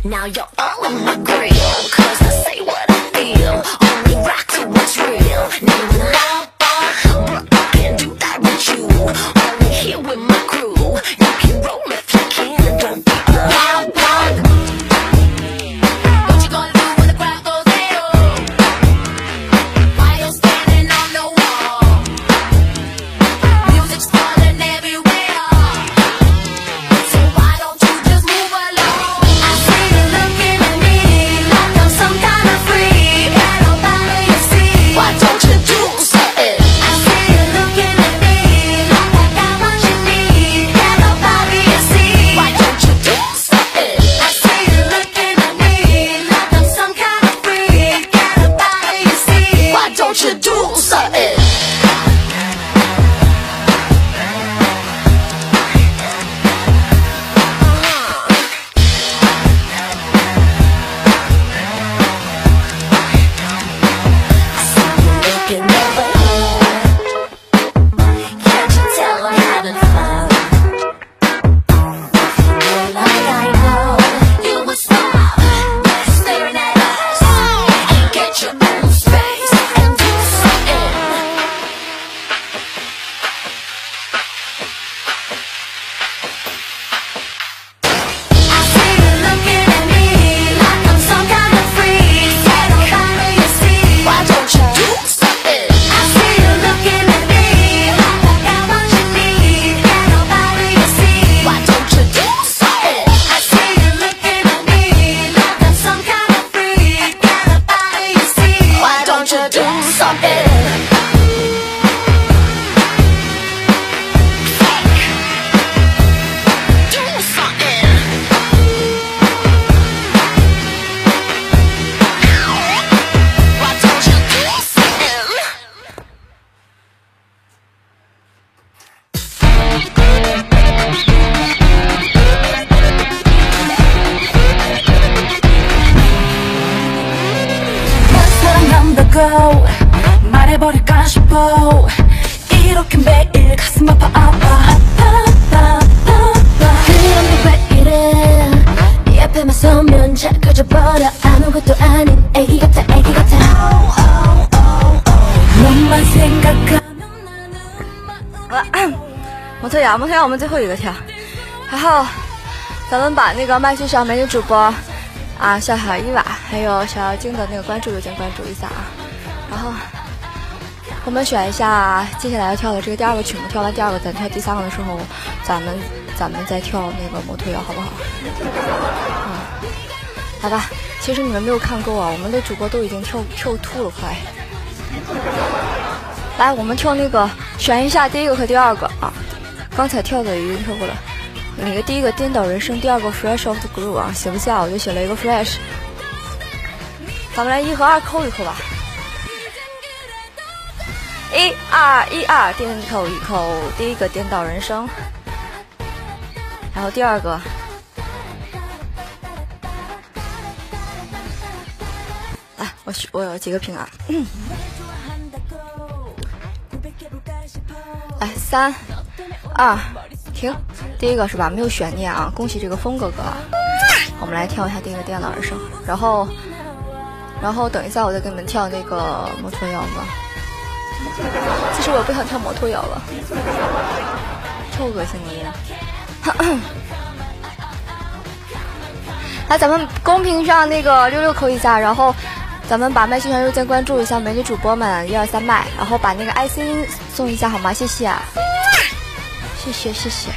Now you're all in my grill, cause I say what I feel. Only rock to what's real. Now when I can't do that with you. Only here with my crew. You can roll if you can, don't be loud. What you gonna do when the crowd goes hey-oh? While you're standing on the wall, music's falling everywhere. So why don't you just move along? I see you looking at me like I'm some kind of freak. Got nobody to see. Why don't you do something? I see you looking at me like I got what you need. Got nobody to see. Why don't you do something? I see you looking at me like I'm some kind of freak. Got nobody to see. Why don't you do something? Looking over here, can't you tell I'm having fun? Feel like I know you would stop staring at us and get your own space and do something. I see you looking at me like I'm some kind of freak. Got nobody to see. Why don't you do something? I see you looking at me like I got what you need. Got nobody to see. Why don't you do something? I see you looking at me like I'm some kind of freak. Got nobody to see. Why don't you do something? Do something. Why don't you do something? 사랑한다고 말해버릴까 싶어. 이렇게 매일 가슴 아파 그런데 왜 이래. 네 앞에만 서면 작아져버려. 아무것도 아닌 애기 같아. 너만 생각하면 나는 摩托摇，我们最后一个跳，然后咱们把那个麦序上美女主播啊，小伊娃还有小妖精的那个关注邮件关注一下啊，然后我们选一下接下来要跳的这个第二个曲目，跳完第二个咱跳第三个的时候，咱们再跳那个摩托摇好不好？来吧，其实你们没有看够啊，我们的主播都已经跳吐了快。来，我们跳那个，选一下第一个和第二个啊。刚才跳的已经跳过了，那个第一个颠倒人生，第二个 Fresh of the Groove 啊，写不下我就写了一个 Fresh。咱们来1和2扣一扣吧。1、2、1、2，颠扣一扣，第一个颠倒人生，然后第二个。来，我有几个屏啊。来，3、2，停。第一个是吧？没有悬念啊！恭喜这个风哥哥啊！我们来跳一下第一个颠倒人生，然后等一下我再给你们跳那个摩托摇吧。其实我不想跳摩托摇了，超恶心的。来，咱们公屏上那个66扣一下，然后咱们把麦序上邮件关注一下美女主播们123麦，然后把那个爱心送一下好吗？谢谢，谢谢。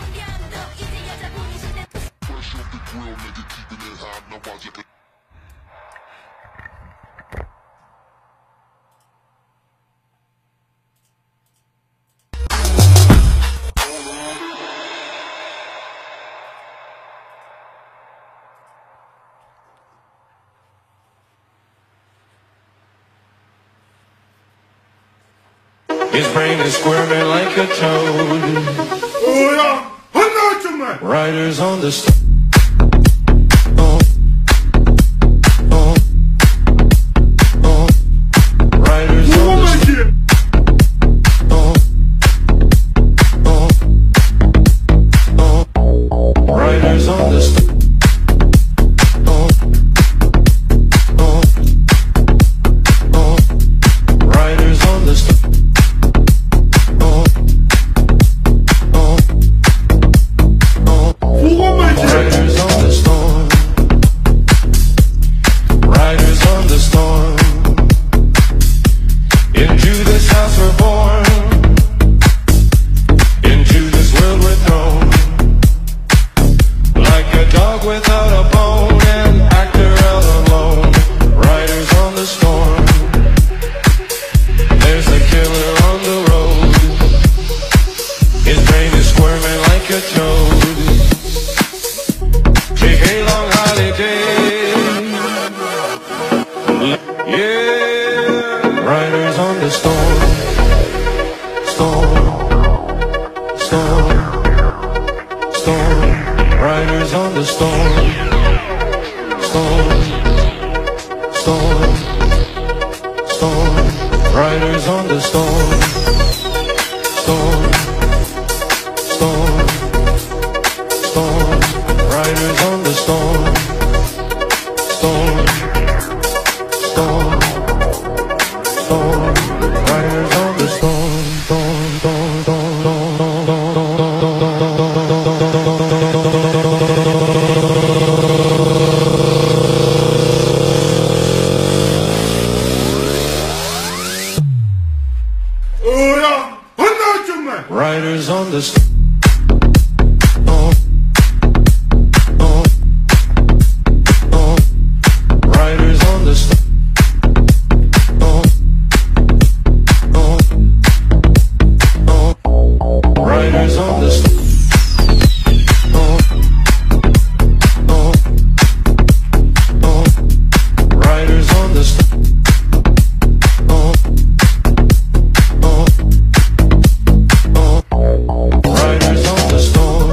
His brain is squirming like a toad. Riders on the Riders on the Riders on the Yeah, riders on the storm, storm, storm, storm. Riders on the storm, storm, storm, storm. Riders on the storm, storm, storm, storm. Riders on the storm, storm, storm, storm. Riders on the storm, storm, storm, storm, Riders on the storm. Riders on the storm. Riders on the storm. Riders on the storm. Riders on the storm.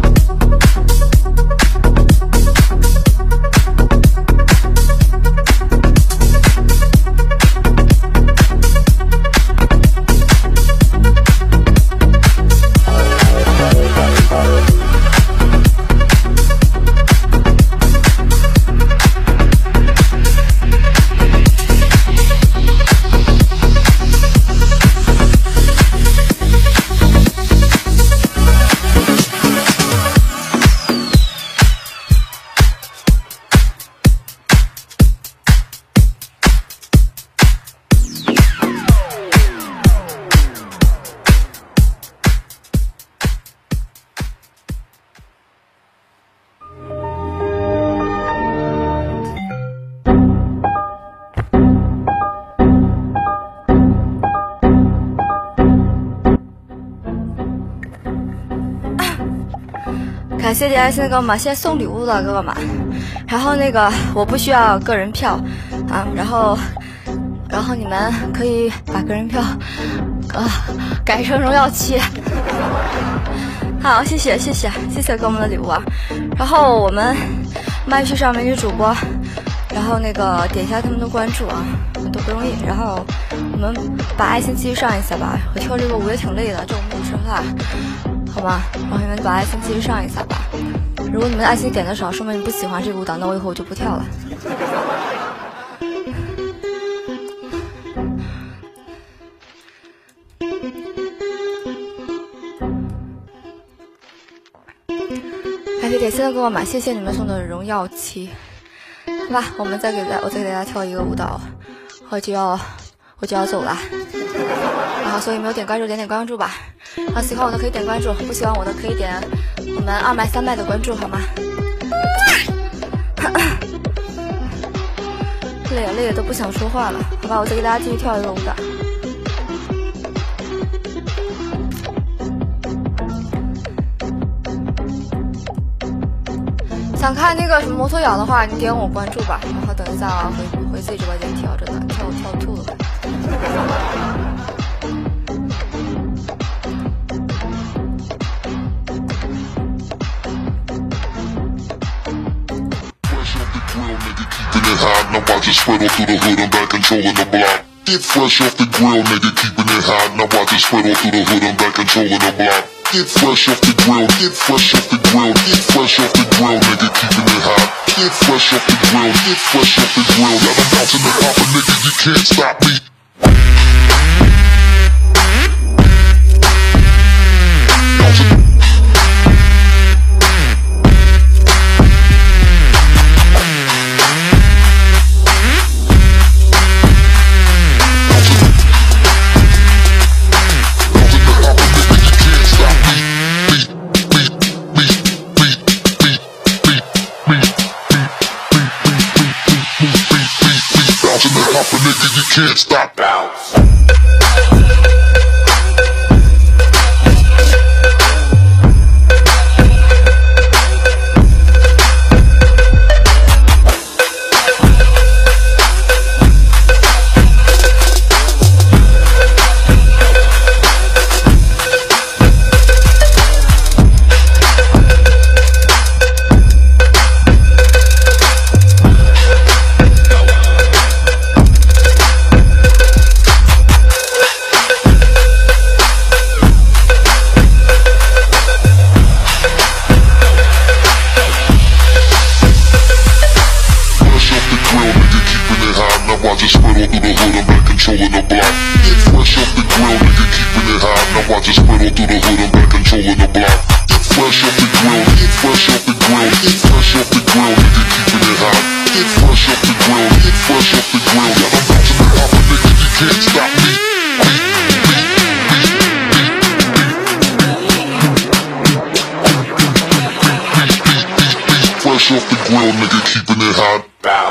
感谢点爱心的哥哥们，现在送礼物的哥哥们，然后那个我不需要个人票啊，然后你们可以把个人票改成荣耀7。好，谢谢哥们的礼物啊。然后我们麦序上美女主播，然后那个点一下他们的关注啊，都不容易。然后我们把爱心继续上一下吧，我跳这个舞也挺累的，这我没有吃饭。好吗？然后你们把爱心继续上一下吧。如果你们爱心点的少，说明你不喜欢这个舞蹈，那我以后就不跳了。感谢点心的哥哥们，谢谢你们送的荣耀7。好吧，我再给大家跳一个舞蹈，我就要走了。然后所以没有点关注，点关注吧。喜欢我的可以点关注，不喜欢我的可以点我们2麦3麦的关注，好吗？累了都不想说话了，好吧，我再给大家继续跳一个舞蹈。想看那个什么摩托摇的话，你点我关注吧，然后等一下回自己直播间跳，真的跳吐了。 Now watch it spread all through the hood, I'm back controlling the block. Get fresh off the grill, nigga, keeping it hot. Now watch it spread all through the hood, I'm back controlling the block. Get fresh off the grill, get fresh off the grill, get fresh off the grill, nigga, keeping it hot. Get fresh off the grill, get fresh off the grill. Now I'm bouncing the hopper, nigga, you can't stop me. Nigga, you can't stop. Bounce. controlling the block. Get fresh off the grill, nigga, keeping it hot. Now watch it spread all through the hood, I'm back controlling the block. Get fresh off the grill, get fresh off the grill, get fresh off the grill, nigga, keeping it hot. Get fresh off the grill, get fresh off the grill. Yeah, I'm bouncing and popping, nigga, you can't stop me. Fresh off the grill, nigga, keeping it hot. Bow.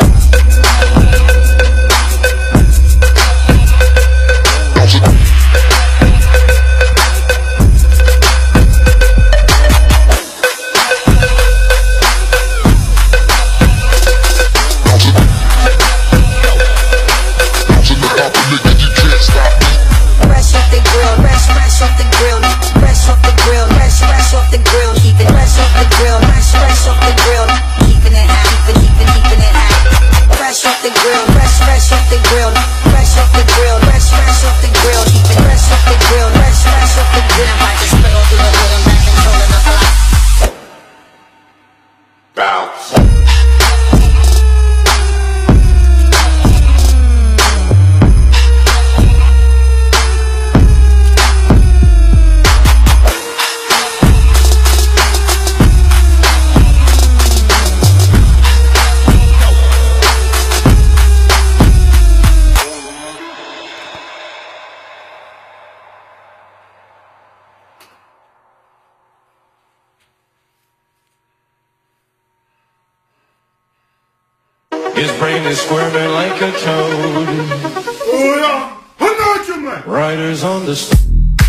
His brain is squirming like a toad. Oh yeah, Riders on the storm.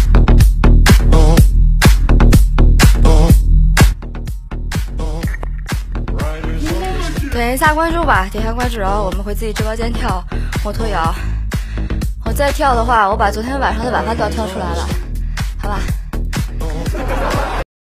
点一下关注吧，点一下关注，然后我们回自己直播间跳摩托摇。我再跳的话，我把昨天晚上的晚饭都要跳出来了，好吧？